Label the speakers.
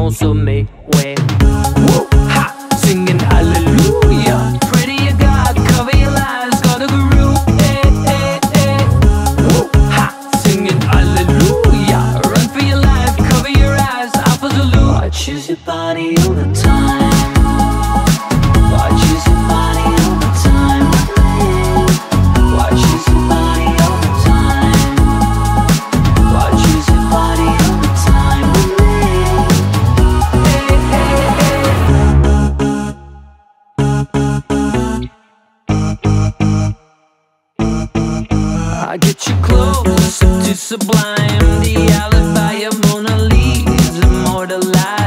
Speaker 1: consommé, ouais. Woo! Ha! Singing hallelujah. Pray to your God, cover your lies, got a guru. Woo! Ha! Singing hallelujah. Run for your life, cover your eyes, Alpha Zulu. I choose your body all the time. I choose your body all the time. I choose your body all the time. I choose your body all the time with me. I get you close to sublime, the alibi of Mona Lisa, immortalized.